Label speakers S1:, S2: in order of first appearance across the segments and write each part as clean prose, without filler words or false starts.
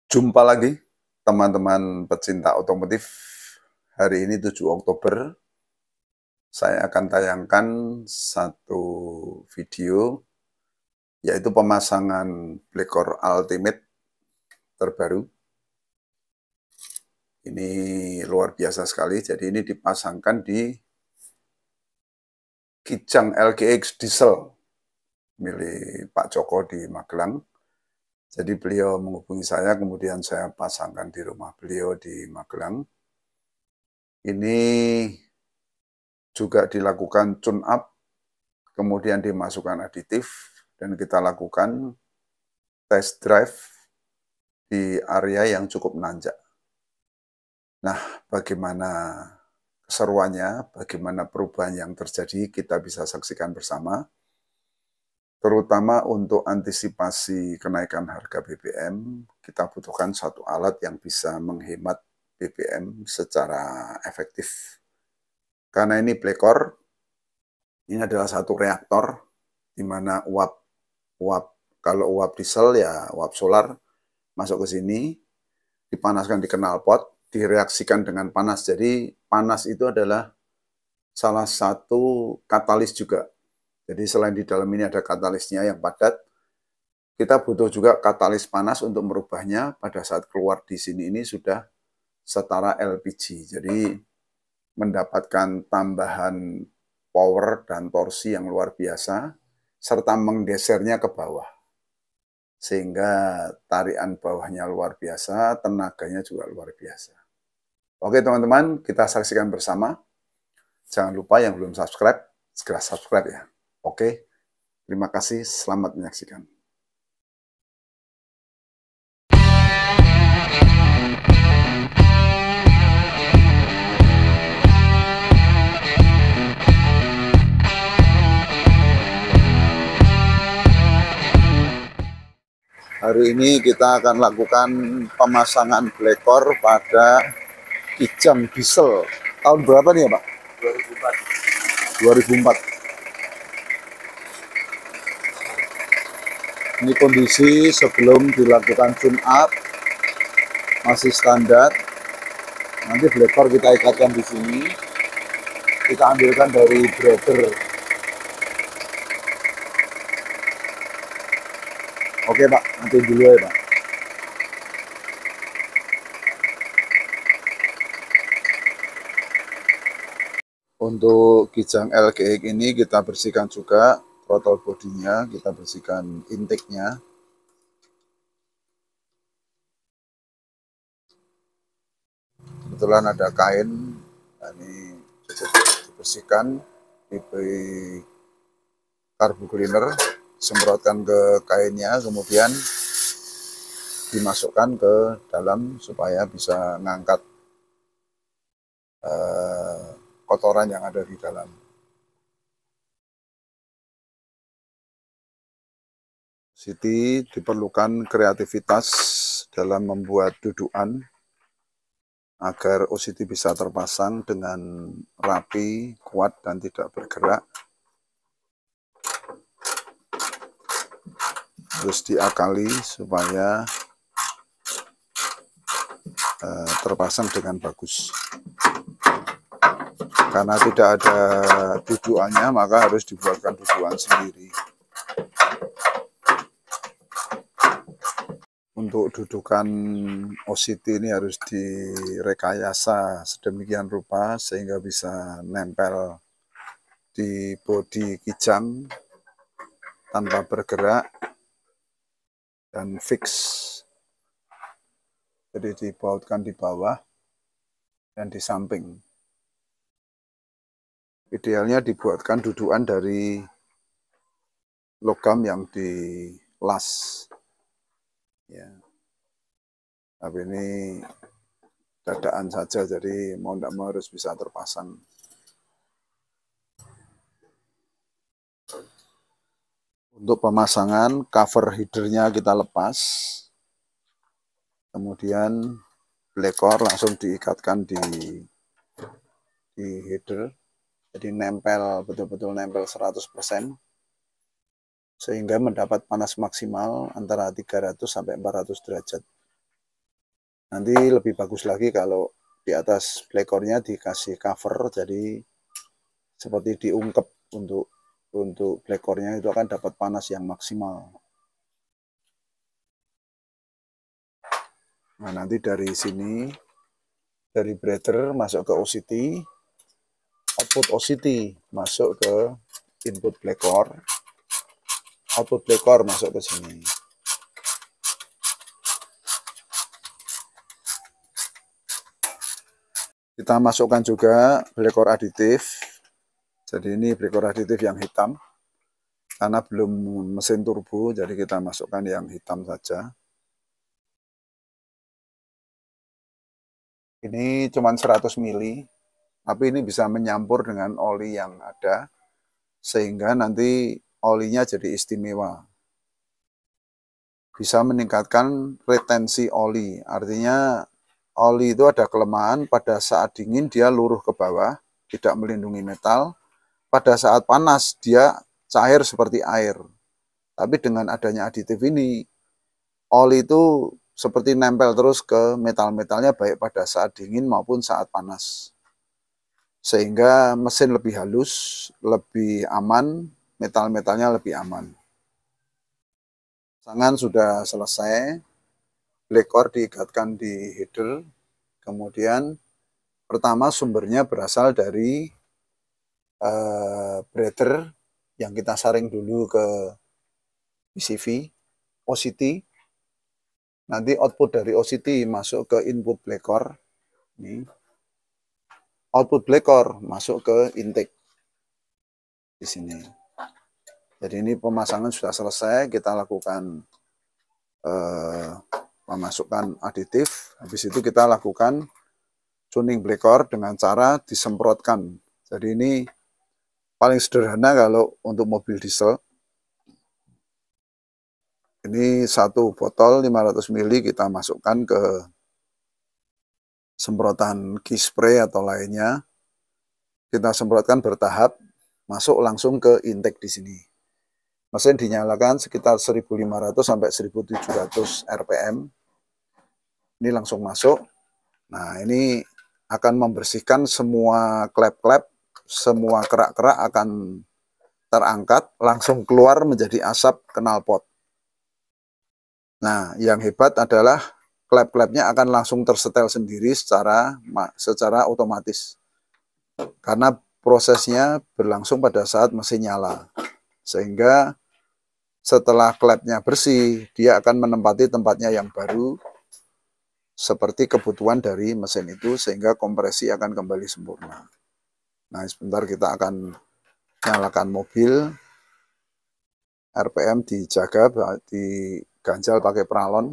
S1: Jumpa lagi teman-teman pecinta otomotif. Hari ini 7 Oktober, saya akan tayangkan satu video, yaitu pemasangan Blackcore Ultimate terbaru. Ini luar biasa sekali, jadi ini dipasangkan di Kijang LGX Diesel milik Pak Joko di Magelang. Jadi beliau menghubungi saya, kemudian saya pasangkan di rumah beliau di Magelang. Ini juga dilakukan tune up, kemudian dimasukkan aditif, dan kita lakukan test drive di area yang cukup nanjak. Nah, bagaimana keseruannya, bagaimana perubahan yang terjadi, kita bisa saksikan bersama. Terutama untuk antisipasi kenaikan harga BBM, kita butuhkan satu alat yang bisa menghemat BBM secara efektif. Karena ini Blackcore, ini adalah satu reaktor, di mana kalau uap diesel ya uap solar masuk ke sini, dipanaskan di knalpot, direaksikan dengan panas. Jadi panas itu adalah salah satu katalis juga. Jadi selain di dalam ini ada katalisnya yang padat, kita butuh juga katalis panas untuk merubahnya. Pada saat keluar di sini ini sudah setara LPG. Jadi mendapatkan tambahan power dan torsi yang luar biasa, serta menggesernya ke bawah. Sehingga tarikan bawahnya luar biasa, tenaganya juga luar biasa. Oke teman-teman, kita saksikan bersama. Jangan lupa yang belum subscribe, segera subscribe ya. Oke, terima kasih, selamat menyaksikan. Hari ini kita akan lakukan pemasangan Blackcore pada Kijang Diesel. Tahun berapa nih ya Pak? 2004. Ini kondisi sebelum dilakukan tune up, masih standar. Nanti Blackcore kita ikatkan di sini. Kita ambilkan dari breeder. Oke Pak, nanti dulu ya Pak. Untuk Kijang LGX ini kita bersihkan juga throttle bodinya, kita bersihkan intake-nya. Kebetulan ada kain, ini dibersihkan, diberi carbo cleaner, semprotkan ke kainnya, kemudian dimasukkan ke dalam supaya bisa ngangkat kotoran yang ada di dalam. Siti diperlukan kreativitas dalam membuat dudukan agar OCT bisa terpasang dengan rapi, kuat, dan tidak bergerak. Terus diakali supaya terpasang dengan bagus. Karena tidak ada dudukannya, maka harus dibuatkan dudukan sendiri. Untuk dudukan OCT ini harus direkayasa sedemikian rupa sehingga bisa nempel di bodi Kijang tanpa bergerak dan fix. Jadi dibautkan di bawah dan di samping. Idealnya dibuatkan dudukan dari logam yang dilas. Ya. Tapi ini dadaan saja, jadi mau tidak mau harus bisa terpasang. Untuk pemasangan, cover headernya kita lepas. Kemudian Blackcore langsung diikatkan di header. Jadi nempel, betul-betul nempel 100%. Sehingga mendapat panas maksimal antara 300 sampai 400 derajat. Nanti lebih bagus lagi kalau di atas flekornya dikasih cover, jadi seperti diungkep untuk flekornya itu akan dapat panas yang maksimal. Nah, nanti dari sini, dari breather masuk ke OCT, output OCT masuk ke input flekor, output flekor masuk ke sini. Kita masukkan juga flekor aditif. Jadi ini flekor aditif yang hitam. Karena belum mesin turbo, jadi kita masukkan yang hitam saja. Ini cuma 100 mili, tapi ini bisa menyampur dengan oli yang ada, sehingga nanti olinya jadi istimewa. Bisa meningkatkan retensi oli, artinya oli itu ada kelemahan, pada saat dingin dia luruh ke bawah, tidak melindungi metal, pada saat panas dia cair seperti air. Tapi dengan adanya aditif ini, oli itu seperti nempel terus ke metal-metalnya baik pada saat dingin maupun saat panas. Sehingga mesin lebih halus, lebih aman, metal-metalnya lebih aman. Pemasangan sudah selesai, flekor diikatkan di header, kemudian pertama sumbernya berasal dari breather yang kita saring dulu ke PCV, OCT. Nanti output dari OCT masuk ke input flekor. Ini. Output flekor masuk ke intake. Di sini. Jadi ini pemasangan sudah selesai, kita lakukan memasukkan aditif. Habis itu kita lakukan tuning flekor dengan cara disemprotkan. Jadi ini paling sederhana kalau untuk mobil diesel. Ini satu botol 500 ml kita masukkan ke semprotan key spray atau lainnya. Kita semprotkan bertahap, masuk langsung ke intake di sini. Mesin dinyalakan sekitar 1500 sampai 1700 rpm. Ini langsung masuk. Nah, ini akan membersihkan semua klep-klep, semua kerak-kerak akan terangkat, langsung keluar menjadi asap knalpot. Nah, yang hebat adalah klep-klepnya akan langsung tersetel sendiri secara otomatis. Karena prosesnya berlangsung pada saat mesin nyala. Sehingga setelah klepnya bersih, dia akan menempati tempatnya yang baru seperti kebutuhan dari mesin itu, sehingga kompresi akan kembali sempurna. Nah, sebentar kita akan nyalakan mobil. RPM dijaga, diganjal pakai peralon.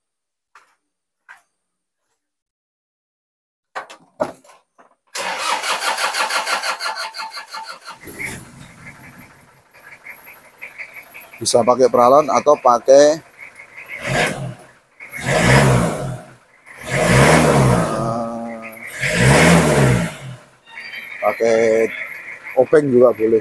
S1: Bisa pakai peralon atau pakai obeng juga boleh.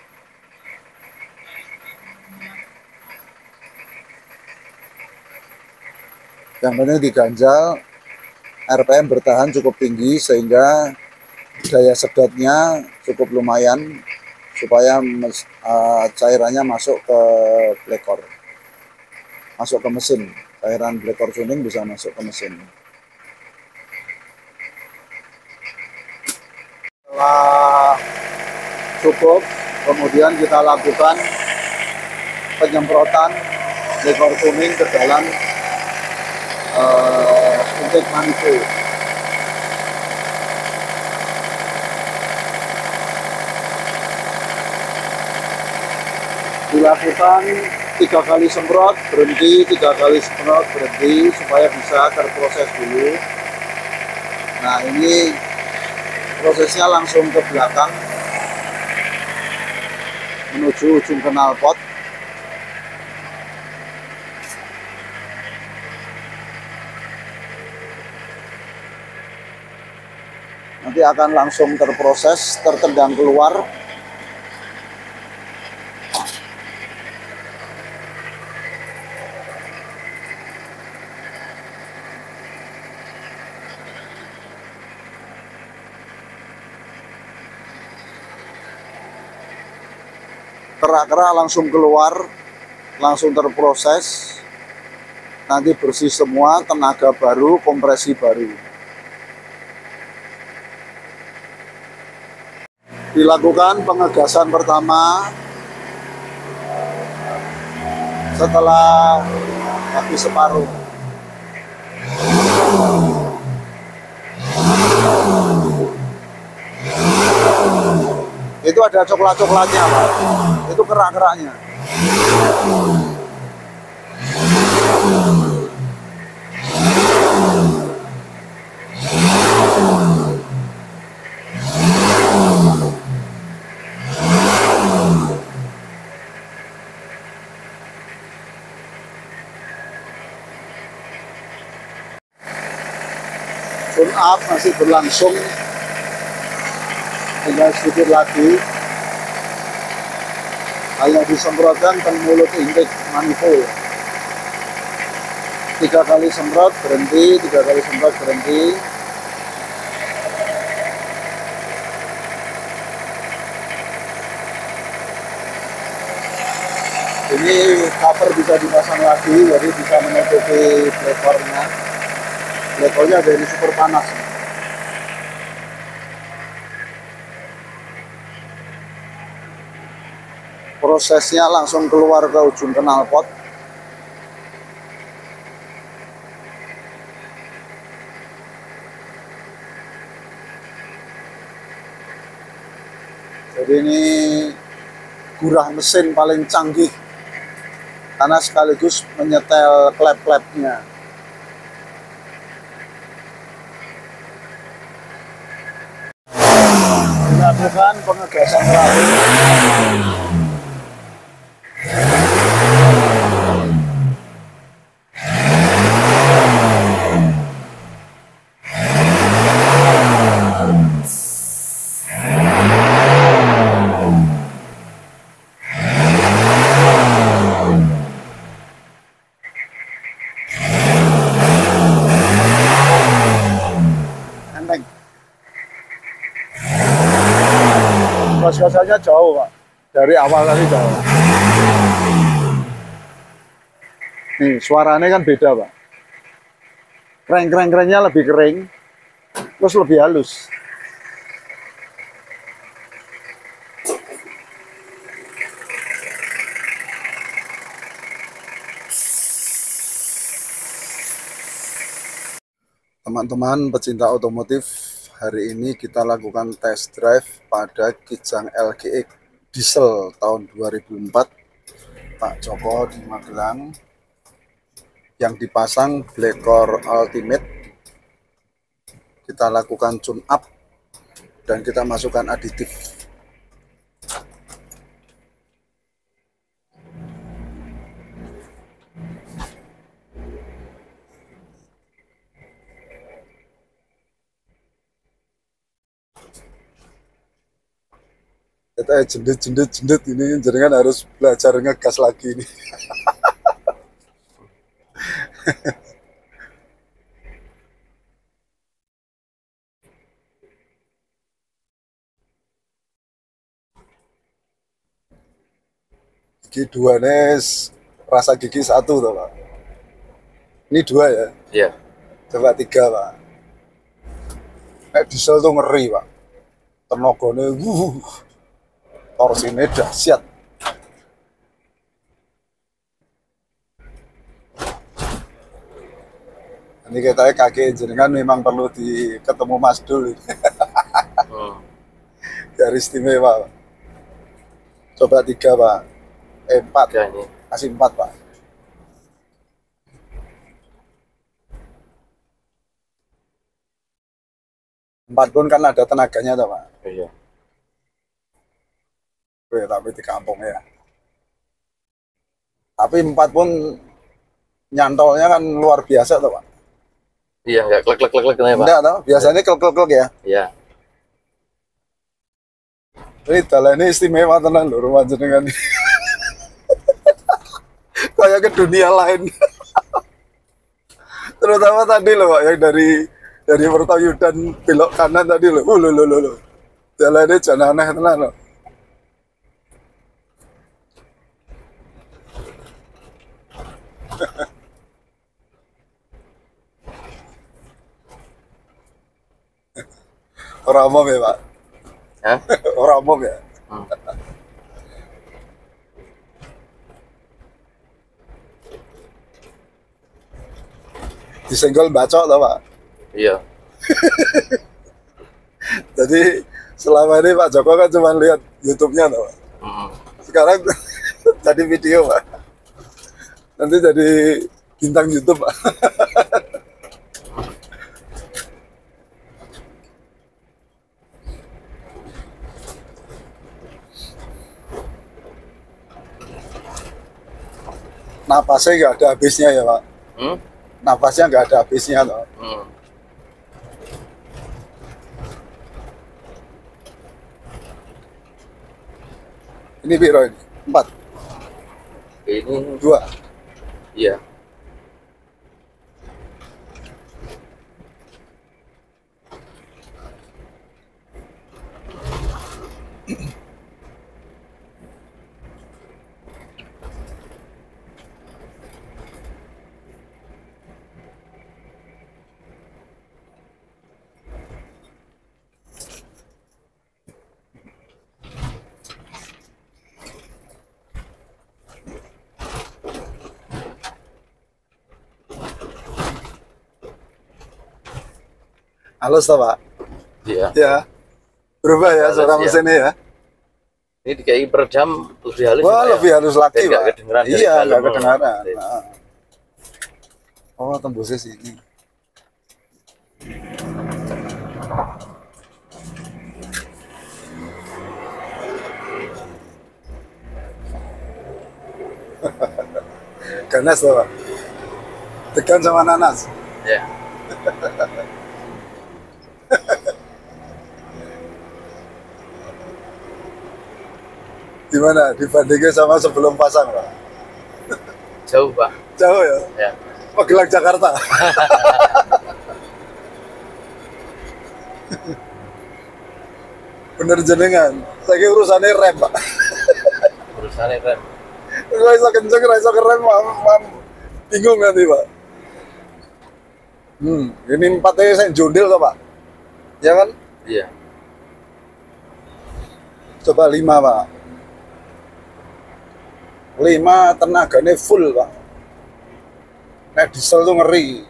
S1: Yang penting diganjal, RPM bertahan cukup tinggi sehingga daya sedotnya cukup lumayan supaya cairannya masuk ke flekor, masuk ke mesin. Cairan flekor tuning bisa masuk ke mesin. Setelah cukup, kemudian kita lakukan penyemprotan flekor tuning ke dalam intake manifold. Dilakukan 3 kali semprot, berhenti, 3 kali semprot, berhenti, supaya bisa terproses dulu. Nah, ini prosesnya langsung ke belakang menuju ujung knalpot. Nanti akan langsung terproses, tertendang keluar.
S2: kerak-kerak langsung keluar, langsung terproses, nanti bersih semua, tenaga baru, kompresi baru. Dilakukan pengegasan pertama setelah habis separuh. Itu ada coklat-coklatnya, Pak. Itu kerak-keraknya. Tune up masih berlangsung, tinggal sedikit lagi, hanya disemprotkan ke mulut intake manifold. 3 kali semprot berhenti, 3 kali semprot berhenti. Ini cover bisa dipasang lagi, jadi bisa menutupi blekornya. Blekornya dari super panas. Prosesnya langsung keluar ke ujung knalpot. Jadi ini gurah mesin paling canggih karena sekaligus menyetel klep-klepnya. Dilakukan pengegasan terakhir. Enteng. Gas-gasannya jauh, Pak. Dari awal tadi jauh. Nih, suaranya kan beda, Pak. Kreng-kreng-krengnya lebih kering, terus lebih halus. Teman-teman pecinta otomotif, hari ini kita lakukan test drive pada Kijang LGX diesel tahun 2004 Pak Joko di Magelang yang dipasang Blekor Ultimate. Kita lakukan tune up dan kita masukkan aditif. Kita jendet ini jaringan harus belajar ngegas lagi nih. Gigi 2 nes, rasa gigi 1 tuh, Pak. Ini 2 ya?
S3: Iya.
S2: Coba 3, Pak. Diesel tuh ngeri, Pak. Tenaganya torsinya dahsyat. Ini kita kaki jenengan memang perlu ketemu Mas Dul. Dari istimewa, Pak. Coba 3, Pak. 4.
S3: Ya, ini.
S2: Kasih 4, Pak. Empat pun kan ada tenaganya tuh, Pak.
S3: Iya.
S2: Tapi di kampung ya. Tapi 4 pun nyantolnya kan luar biasa tuh, Pak.
S3: Iya, nggak klek-klek-klek ya, Pak?
S2: Enggak, toh. Biasanya klek-klek ya.
S3: Iya.
S2: Ini dalam ini istimewa tenan lho rumah jenengan. Kayak ke dunia lain. Terutama tadi loh, Pak, yang dari Pertayudan belok kanan tadi loh. Loh. Jalannya jangan aneh tenan loh. Orang umum ya, Pak?
S3: Hah?
S2: Orang umum ya? Disenggol bacok tau, Pak?
S3: Iya.
S2: Jadi selama ini Pak Joko kan cuma lihat YouTube-nya tau, Pak? Sekarang jadi video, Pak. Nanti jadi bintang YouTube, Pak. Napasnya nggak ada habisnya ya, Pak. Napasnya nggak ada habisnya toh. Ini biro ini 4.
S3: Ini
S2: 2.
S3: iya.
S2: Halus toh, Pak?
S3: Iya.
S2: Ya. Berubah ya suara mesinnya ya.
S3: Ini dikai per jam lebih halus.
S2: Wah, lebih halus lagi, Pak.
S3: Kedengeran
S2: iya, nggak kedengeran. Nah. Oh, tembusnya sini. Ganas loh, Pak. Tekan sama nanas.
S3: Ya.
S2: Gimana dibandingin sama sebelum pasang, Pak?
S3: Jauh, Pak.
S2: Jauh ya?
S3: Ya.
S2: Magelang Jakarta. Bener jenengan. Saya urusannya rem, Pak.
S3: Urusannya rem.
S2: Nggak bisa kenceng, nggak bisa keren, Pak. Bingung nanti, Pak. Ini 4-nya saya jundil toh, Pak? Ya kan?
S3: Iya.
S2: Coba 5, Pak. 5 tenaganya full, Pak. Nek diesel tuh ngeri.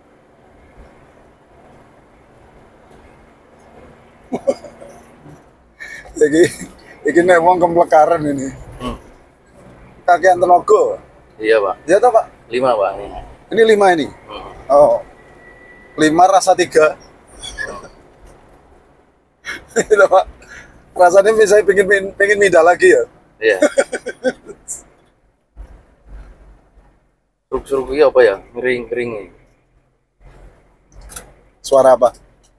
S2: Jadi nek wong kemplekaran ini. Kakean tenaga.
S3: Iya, Pak.
S2: Iya toh, Pak?
S3: 5, Pak.
S2: Ini 5 ini. Oh. 5 rasa 3. Itu, Pak. Rasanya saya pengen mindah lagi ya.
S3: Iya. Seruk-seruk iya apa ya? Ngering-ngering.
S2: Suara apa?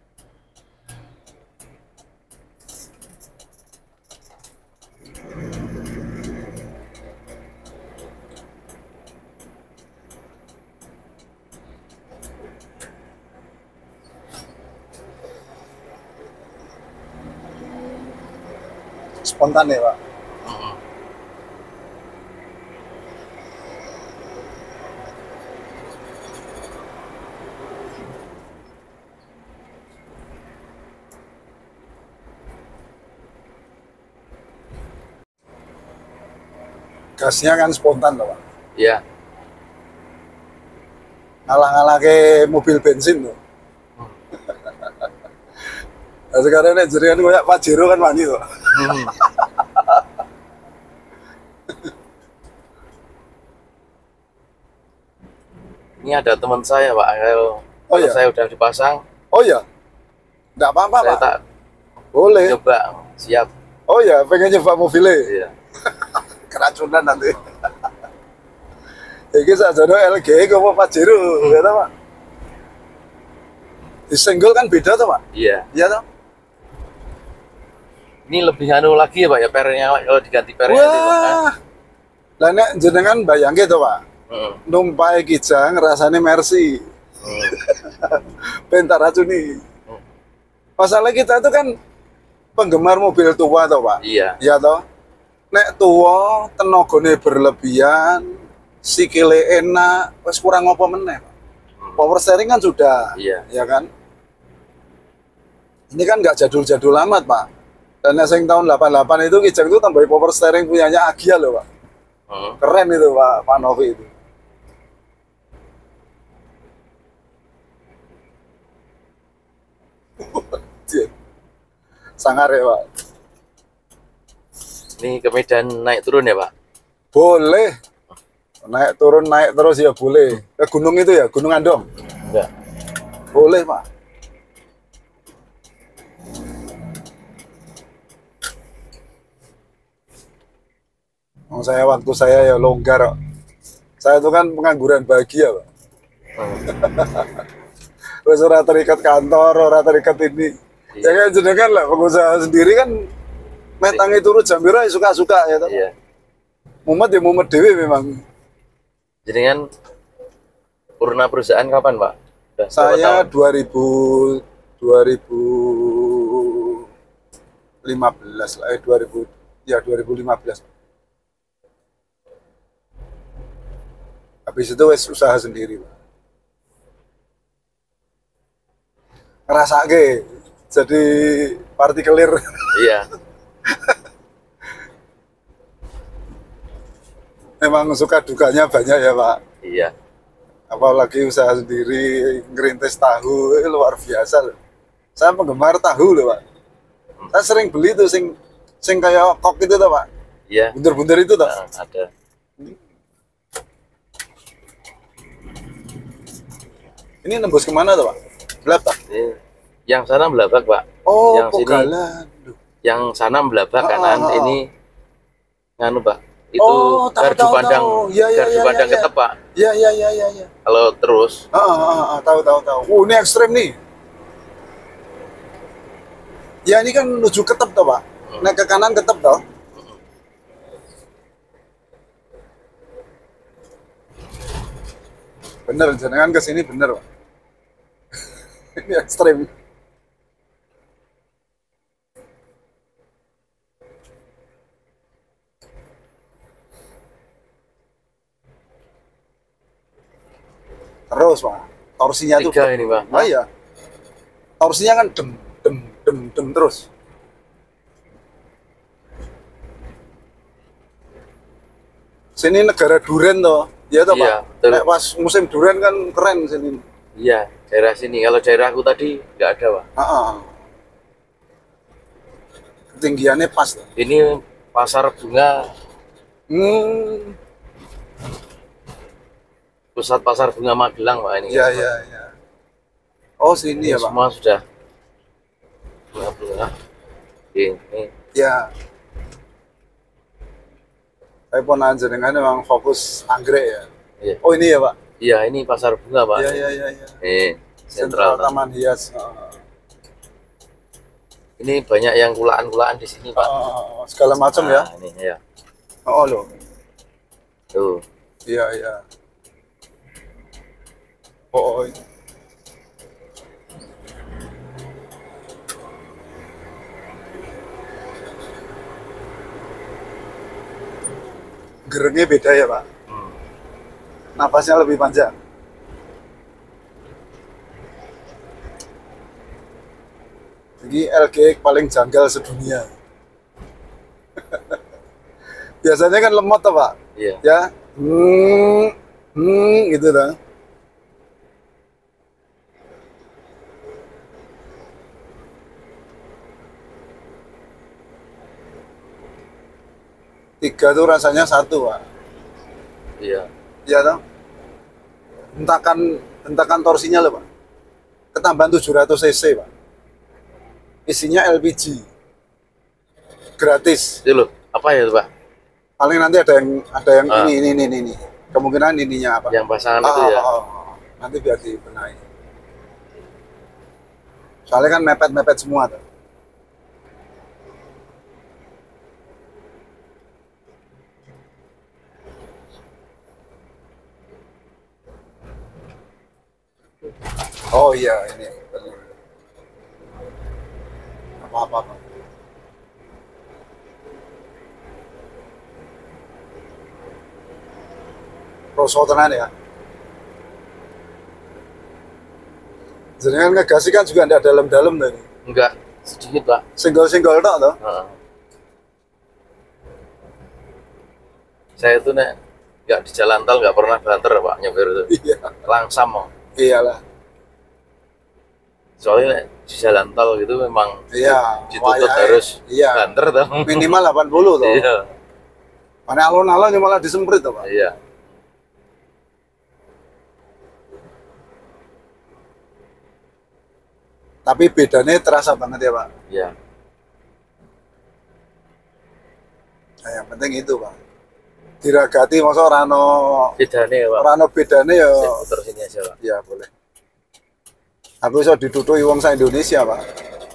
S2: Spontan ya, Pak? Gasnya kan spontan loh, Pak.
S3: Iya.
S2: Ngalah-ngalah ke mobil bensin loh. Nah, sekarang ini jaringan kayak Pajero kan wani loh.
S3: Ini ada teman saya, Pak. Kalau
S2: iya?
S3: saya udah dipasang,
S2: Oh iya? Nggak apa-apa,
S3: saya
S2: Pak?
S3: tak
S2: Boleh.
S3: coba. Siap.
S2: Oh iya, pengen nyoba mobilnya?
S3: Iya.
S2: Keracunan nanti. Ini saja LG ke Pajero, ya toh, Pak? Disenggol kan beda tuh, Pak?
S3: Iya.
S2: Iya toh?
S3: Ini lebih anu lagi ya, Pak, ya pernya kalau diganti pernya.
S2: Wah. Lah nek jenengan bayangke to, Pak. Numpai Kijang rasane Mercy. Pentar racuni. Masalah kita itu kan penggemar mobil tua toh, Pak.
S3: Iya.
S2: Iya toh? Nek tua tenagane berlebihan, sikile enak, wis kurang apa meneh, Pak. Power steering kan sudah.
S3: Iya.
S2: Ya kan? Ini kan nggak jadul-jadul amat, Pak. Dan yang tahun 88 itu Kijang itu tambah power steering punyanya Agia loh, Pak. Keren itu, Pak Novi itu. Sangar ya, Pak.
S3: Ini ke Medan naik turun ya, Pak?
S2: Boleh. Naik turun, naik terus ya boleh. Ke gunung itu ya, Gunung Andong?
S3: Enggak.
S2: Boleh, Pak. Waktu saya ya longgar, Pak. Saya itu kan pengangguran bahagia, Pak. Wes ora terikat kantor, ora terikat ini. Ya kan jenengan lah pengusaha sendiri kan metangi turut jambira suka-suka ya toh.
S3: Iya.
S2: Mumet ya mumet dewe memang.
S3: Jadi kan purna perusahaan kapan, Pak? Udah
S2: Saya 2015 lah, 2015. Habis itu wes usaha sendiri, Pak. Ngerasake jadi partikelir.
S3: Iya.
S2: Memang suka dukanya banyak ya, Pak.
S3: Iya.
S2: Apalagi usaha sendiri, ngerintis tahu, luar biasa loh. Saya penggemar tahu loh, Pak. Saya sering beli tuh sing kayak kok itu tuh, Pak.
S3: Iya.
S2: Bunder-bunder itu tuh.
S3: Nah, ada.
S2: Ini nembus kemana tuh, Pak? Belabak.
S3: Yang sana belabak, Pak.
S2: Oh,
S3: yang sini,
S2: Pogalan.
S3: yang sana belabak kanan, ini nganu, Pak. Itu
S2: Oh,
S3: gardu pandang, gardu pandang Ketep, Pak.
S2: Iya.
S3: Kalau terus,
S2: Tahu. Ini ekstrem nih. Ya ini kan menuju Ketep toh, Pak. Naik ke kanan Ketep toh. Bener, jangan ke sini bener, Pak. Ini ekstrem. Terus, Pak. Torsinya tuh.
S3: tiga ini, Pak.
S2: Oh iya. Torsinya kan dem terus. Sini negara durian toh. Iya toh,
S3: Iya,
S2: Pak.
S3: betul.
S2: Nek pas musim durian kan keren sini.
S3: Iya, daerah sini. Kalau daerah aku tadi nggak ada, Pak.
S2: Ketinggiannya pas toh.
S3: Ini pasar bunga, pusat pasar bunga Magelang, Pak, ini.
S2: Iya. Oh, sini
S3: Ini
S2: ya, Pak.
S3: semua sudah bunga-bunga. Ini.
S2: Ya. Saya pun jenengan memang fokus anggrek ya.
S3: Iya.
S2: Oh, ini ya, Pak.
S3: Iya, ini pasar bunga, Pak.
S2: Iya.
S3: Sentral.
S2: Taman Hias.
S3: Ini banyak yang kulaan-kulaan di sini, Pak.
S2: Segala macam ya.
S3: Ini ya.
S2: Oh, loh.
S3: Tuh.
S2: Iya. Oh. Gerengnya beda ya, Pak. Napasnya lebih panjang. Ini LG paling janggal sedunia. Biasanya kan lemot tuh, Pak.
S3: Iya.
S2: Ya. Gitu dah. Tiga tuh rasanya satu, Pak.
S3: Iya.
S2: Iya toh? Hentakan torsinya loh, Pak. Ketambahan 700 cc, Pak. Isinya LPG. Gratis.
S3: Itu loh. Apa ya, Pak?
S2: Paling nanti ada yang ini. Kemungkinan ininya apa?
S3: Yang pasangan itu ya.
S2: Nanti biar dibenahi. Soalnya kan mepet-mepet semua tuh. Oh iya, ini. Apa-apa. Rosok tenan ya. Jadi kan ngegasi kan juga tidak dalam-dalam tadi.
S3: Enggak, sedikit Pak.
S2: Single-single tok toh?
S3: Heeh. Saya itu nek nggak di jalan tol nggak pernah banter Pak nyopir itu.
S2: Iya.
S3: Langsam mau.
S2: Iyalah.
S3: Soalnya nek di jalan tol gitu memang
S2: Iya.
S3: dituntut
S2: Wayahe.
S3: harus
S2: Iya.
S3: banter toh.
S2: Minimal 80 toh.
S3: Iya.
S2: Mana alon-alon malah disemprit toh, Pak.
S3: Iya.
S2: Tapi bedanya terasa banget ya, Pak.
S3: Iya.
S2: Nah, yang penting itu, Pak. Diragati masa rano
S3: Bedanya Pak.
S2: rano bedane ya.
S3: Saya putar sini aja Pak.
S2: Ya boleh. Aku iso ditutuhi wong sa Indonesia, Pak.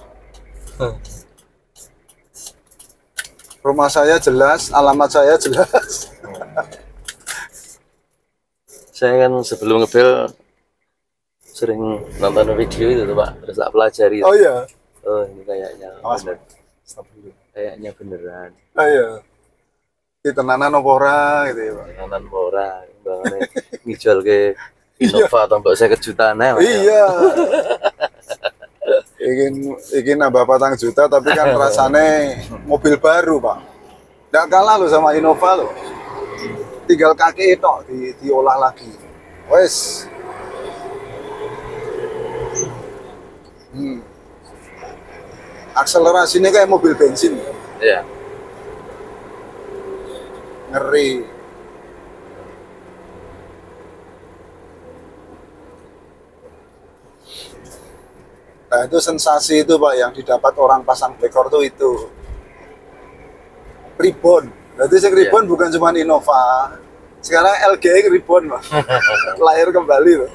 S2: Rumah saya jelas, alamat saya jelas.
S3: Saya kan sebelum ngebel sering nonton video itu tuh Pak, terus tak pelajari.
S2: Oh iya.
S3: Oh ini kayaknya
S2: Awas,
S3: bener.
S2: Stop dulu.
S3: Kayaknya beneran.
S2: Oh iya. Di tenanan apa ora gitu ya, Pak.
S3: Kanan ora, bangane ngijual ke Innova atau mbak saya kejutan ya.
S2: Iya. Ingin nambah 4 juta tapi kan rasanya mobil baru, Pak. Nggak kalah lo sama Innova lo. Tinggal kaki itu diolah lagi. Wes. Akselerasinya kayak mobil bensin.
S3: Iya.
S2: Ngeri. Nah itu sensasi itu Pak yang didapat orang pasang dekor tuh itu Ribbon. Berarti yang Ribbon bukan cuma Innova. Sekarang LG Ribbon Pak. Lahir kembali loh.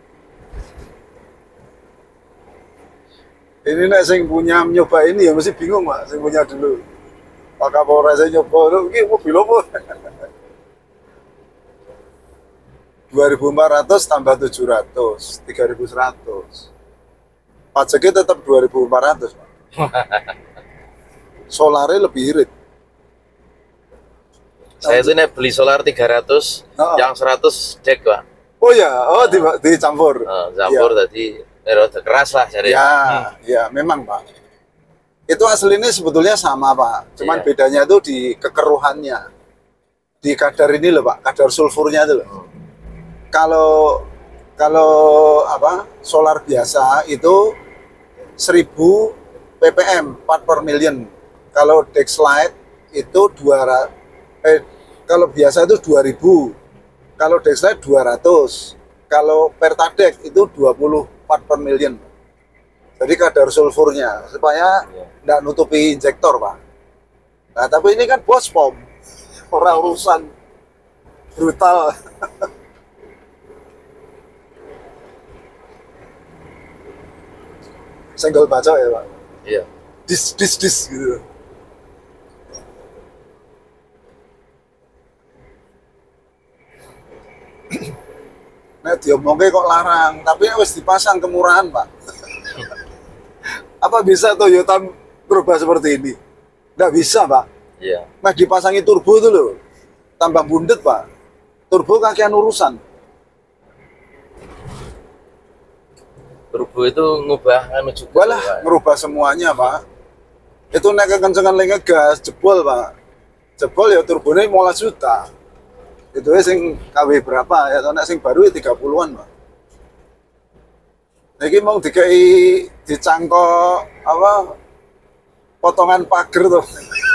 S2: Ini nek sing punya nyoba ini ya mesti bingung Pak, sing punya dulu. Pak Kapolres saya nyoba lho, iki mobil apa? 2.400 tambah 700, 3.100. Pajaknya tetap 2.400, Pak. Solarnya lebih irit.
S3: Saya itu nih beli solar 300, yang 100 dek Pak.
S2: Oh ya, dicampur.
S3: Campur tadi rada keras lah jadi.
S2: Ya, ya memang Pak. Itu aslinya sebetulnya sama Pak. Cuman
S3: Iya.
S2: bedanya itu di kekeruhannya. Di kadar ini loh Pak, kadar sulfurnya itu loh. Kalau apa solar biasa itu 1000 ppm 4 per million. Kalau Dexlight itu 200 kalau biasa itu 2000. Kalau Dexlight 200. Kalau Pertadex itu 24 per million. Jadi kadar sulfurnya supaya tidak nutupi injektor Pak. Nah tapi ini kan bos pom, orang urusan brutal. Senggol baca ya Pak.
S3: Iya.
S2: Dis gitu. Nah diomongnya kok larang, tapi harus dipasang kemurahan Pak. Apa bisa Toyota berubah seperti ini? Nggak bisa Pak.
S3: Iya.
S2: Nah dipasangi turbo itu loh, tambah bundet Pak. Turbo kakian urusan.
S3: Turbo itu ngubah anu juga.
S2: Walah, merubah semuanya Pak. Itu naik kekencengan lagi gas, jebol Pak. Jebol ya turbonya 15 juta. Itu ya sing KW berapa ya, nek sing baru ya 30-an Pak. Iki mau dicangkok apa potongan pagar tuh.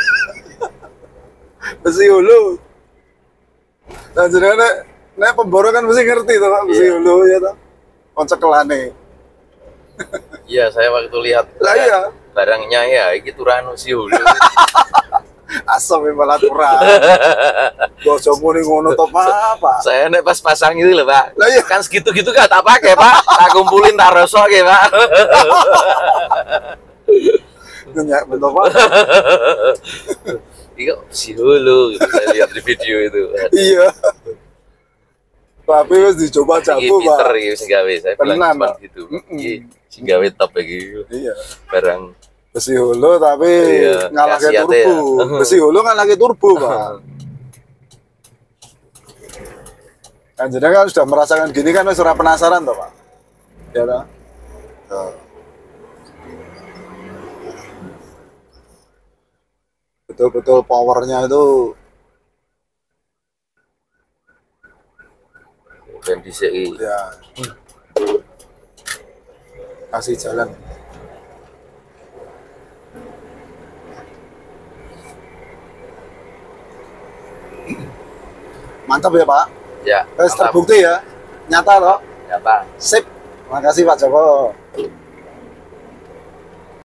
S2: Besi hulu. Dan jenenge nek pemboro kan mesti ngerti tuh Pak, besi hulu ya tuh. Koncekelane.
S3: Iya, saya waktu lihat
S2: Lah iya.
S3: barangnya ya iki turanu si hulu.
S2: Asam malah kurang. Bojomu ning ngono to Pak.
S3: Saya nek pas pasang itu loh Pak.
S2: Lah iya.
S3: Kan segitu-gitu gak tak pakai Pak. Tak kumpulin tak rosok ya Pak.
S2: Nyak betul Pak.
S3: Iya si hulu gitu. Saya lihat di video itu.
S2: Iya. Tapi wis dicoba
S3: Iki
S2: jago Pak.
S3: pinter iki sing gawe saya bilang
S2: Tenan,
S3: cuma
S2: Pak.
S3: gitu. Iki sing gawe top iki.
S2: Iya.
S3: Barang
S2: Besi hulu tapi
S3: Iya,
S2: ngalahke
S3: khasiatnya
S2: turbo.
S3: ya.
S2: Besi hulu ngalahke turbo Pak. Kan jadi kan sudah merasakan gini kan wis ora penasaran toh Pak. Ya toh. Tuh. betul-betul powernya itu
S3: ben dhisik iki.
S2: ya kasih jalan. Mantap ya Pak.
S3: Ya,
S2: Terus
S3: mantap.
S2: terbukti ya, nyata loh.
S3: Nyata.
S2: Sip. Makasih Pak Joko.